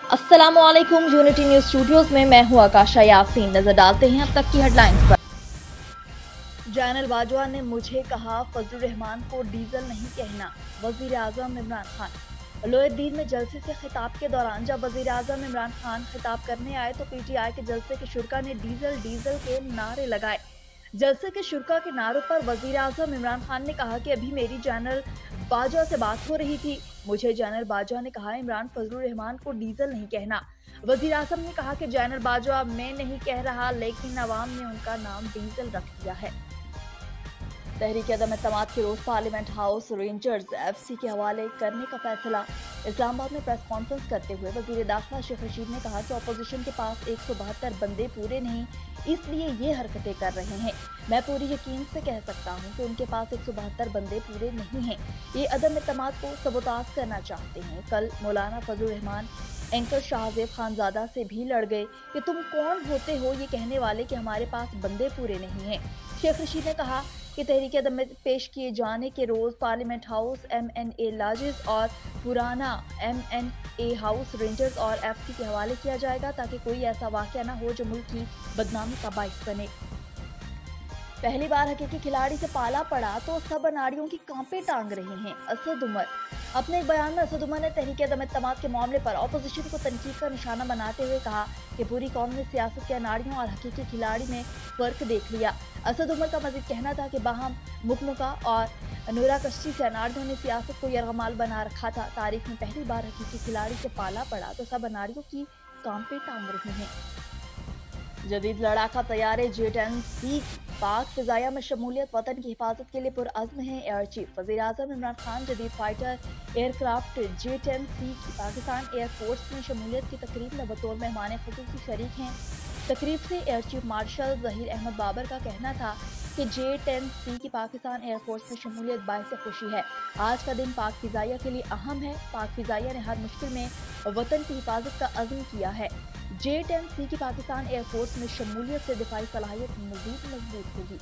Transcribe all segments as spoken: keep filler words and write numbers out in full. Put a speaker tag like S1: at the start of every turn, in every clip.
S1: अस्सलामुअलैकुम। Unity news studios में मैं हूं आकाशा यासीन। नजर डालते हैं अब तक की हेडलाइंस पर। जनरल बाजवा ने मुझे कहा फजलुर रहमान को डीजल नहीं कहना। वजीर आजम इमरान खान। लोहद्दीन में जलसे से खिताब के दौरान जब वजीर आजम इमरान खान खिताब करने आए तो पीटीआई के जलसे के शुरा ने डीजल डीजल के नारे लगाए। जलसे के शुरा के नारों पर वजीर आजम इमरान खान ने कहा कि अभी मेरी जनरल बाजवा से बात हो रही थी। मुझे जनरल बाजवा ने कहा इमरान फजलुर रहमान को डीजल नहीं कहना। वजीर आजम ने कहा कि जनरल बाजवा मैं नहीं कह रहा, लेकिन अवाम ने उनका नाम डीजल रख दिया है। तहरीक अदम एतमाद के रोज पार्लियामेंट हाउस रेंजर्स एफसी के हवाले करने का फैसला। इस्लामाबाद में प्रेस कॉन्फ्रेंस करते हुए वजीर दाखिला शेख रशीद ने कहा कि अपोजिशन के पास एक सौ बहत्तर बंदे पूरे नहीं, इसलिए ये हरकतें कर रहे हैं। मैं पूरी यकीन से कह सकता हूँ कि उनके पास एक सौ बहत्तर बंदे पूरे नहीं हैं। ये अदम एतमाद को सबोताज करना चाहते हैं। कल मौलाना फजलुर रहमान एंकर शाहजेब खानजादा से भी लड़ गए कि तुम कौन होते हो ये कहने वाले कि हमारे पास बंदे पूरे नहीं हैं। शेख रशीद ने कहा कि तहरीक अदम में पेश किए जाने के रोज parliament house M N A lodges और पुराना M N A house rangers और एफ सी के हवाले किया जाएगा ताकि कोई ऐसा वाकया न हो जो मुल्क की बदनामी का बाइस बने। पहली बार हकीकी खिलाड़ी से पाला पड़ा तो सब अनाड़ियों की कांपे टांग रहे हैं। असद उमर। अपने एक बयान में असद उमर ने तहरीक अदम एतमाद के मामले पर अपोजिशन को तनकीद का निशाना बनाते हुए कहा कि पूरी कौम ने सियासत के अनाड़ियों और हकीकी खिलाड़ी में फर्क देख लिया। असद उमर का मजीद कहना था कि बाहम मुकमुका और नूरा कश्ती से अनाड़ियों ने सियासत को यरगमाल बना रखा था। तारीख में पहली बार हकीकी खिलाड़ी से पाला पड़ा तो सब अनाड़ियों की कांपे टांग रहे हैं। जदीद लड़ाका तैयारे जे टेन सी पाक फिजाया में शमूलियत वतन की हिफाजत के लिए पुरअज़्म है एयर चीफ। वज़ीर आज़म इमरान खान जदीद fighter aircraft J ten C की पाकिस्तान एयर फोर्स में शमूलियत की तकरीब में बतौर मेहमान खुसूसी शरीक हैं। तकरीब से air chief marshal Zaheer Ahmed Babar का कहना था कि जे टेन सी की पाकिस्तान एयर फोर्स में शमूलियत बाइस खुशी है। आज का दिन पाक फिजाइया के लिए अहम है। पाक फिजाइया ने हर मुश्किल में वतन की हिफाजत का अज़्म किया है। जे टेन सी की पाकिस्तान एयर फोर्स में शमूलियत से दिफाई सलाहियत मज़ीद मजबूत होगी।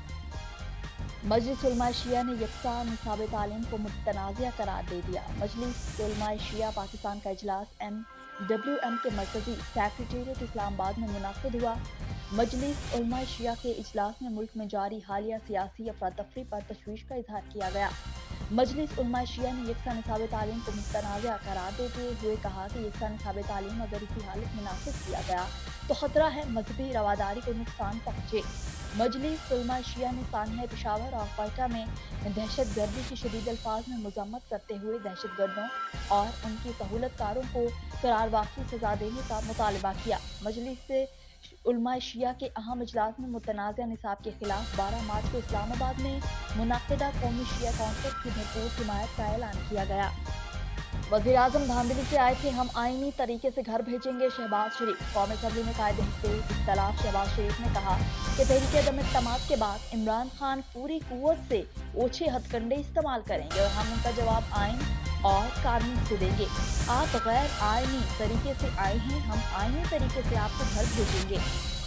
S1: मजलिस उलमा शिया ने यकसा निसाब तालीम को मुतनाज़िया करार दे दिया। मजलिस उलमा शिया पाकिस्तान का इजलास एम डब्ल्यू एम के मरकजी सेक्रेटेरिएट इस्लामाबाद में मुनाकिद हुआ। मजलिस उलमा शिया के इजलास में मुल्क में जारी हालिया सियासी अफरा तफरी पर तशवीश का इजहार किया गया। मजलिस उलमा शिया ने यकसा निसाब तालीम को मुतनाज़िया करार देते हुए कहा कि यकसा निसाब तालीम अगर इसी हालत में नाफिज किया गया तो खतरा है मजहबी रवादारी को नुकसान पहुँचे। मजलिस उलमा शिया ने सानिया पेशावर और क्वेटा में दहशत गर्दी की शदीद अल्फाज में मजम्मत करते हुए दहशत गर्दों और उनकी सहूलतकारों को करार वाक़ई सजा देने का मुतालबा किया। मजलिस उलमा शिया के अहम इजलास में मुतनाज़िया निसाब के खिलाफ बारह मार्च को इस्लामाबाद में मुनाकिदा कौमी शिया कॉन्फ्रेंस की भरपूर हिमायत का ऐलान किया गया। वज़ीर आज़म धांधली से आए थे, हम आईनी तरीके से घर भेजेंगे। शहबाज शरीफ। कौमी असम्बली में कायदे हिस्से इख्तलाफ शहबाज शरीफ ने कहा कि तहरीक अदम एतमाद के बाद इमरान खान पूरी कुव्वत से ओछे हथकंडे इस्तेमाल करेंगे और हम उनका जवाब आइन और कानून से देंगे। आप गैर आईनी तरीके से आए हैं, हम आईनी तरीके से आपको घर भेजेंगे।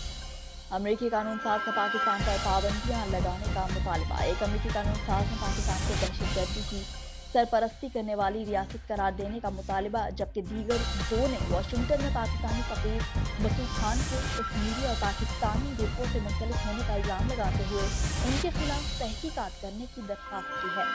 S1: अमेरिकी कानून साज का पाकिस्तान पर पाबंदियां लगाने का मुतालबा। एक अमेरिकी कानून साज ने पाकिस्तान को दहशतगर्दी की सरपरस्ती करने वाली रियासत करार देने का मुतालबा, जबकि दीगर दो ने वाशिंगटन में पाकिस्तानी सफीर मसूद खान को कश्मीरी और पाकिस्तानी ग्रुपों से मुंसलिक होने का इल्जाम लगाते हुए उनके खिलाफ तहकीकात करने की दरख्वास्त की है।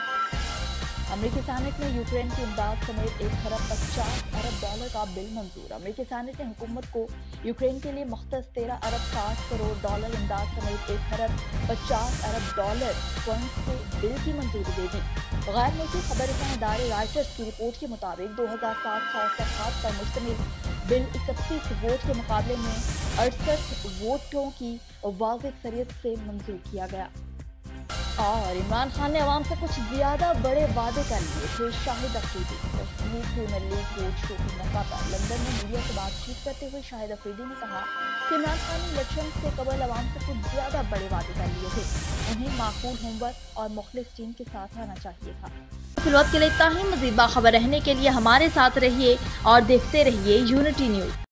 S1: अमेरिकी सेनेट ने यूक्रेन की इमदाद समेत एक खरब पचास अरब डॉलर का बिल मंजूर। अमेरिकी सेनेट ने हुकूमत को यूक्रेन के लिए मुख्तस तेरह अरब साठ करोड़ डॉलर इमदाद समेत एक खरब पचास अरब डॉलर फंड से बिल की मंजूरी दे दी। गैर मुल्की खबर इदारे राइटर्स की रिपोर्ट के मुताबिक दो हजार सात सौ सफात पर मुश्तमिल बिल इकतीस वोट के मुकाबले में अड़सठ वोटों की वाज़ेह अक्सरियत से मंजूर किया गया। और इमरान खान ने अवाम से कुछ ज्यादा बड़े वादे कर लिए थे। Shahid Afridi. Kashmir premier league road show के मौका पर लंदन में मीडिया से बातचीत करते हुए शाहिद अफरीदी ने कहा कि इमरान खान ने इलेक्शन से कबल अवाम से कुछ ज्यादा बड़े वादे कर लिए थे। उन्हें माकूल होमवर्क और मुखलिस टीम के साथ रहना चाहिए था। फिलहाल के लिए इतना ही। मजीद बाखबर रहने के लिए हमारे साथ रहिए और देखते रहिए यूनिटी न्यूज।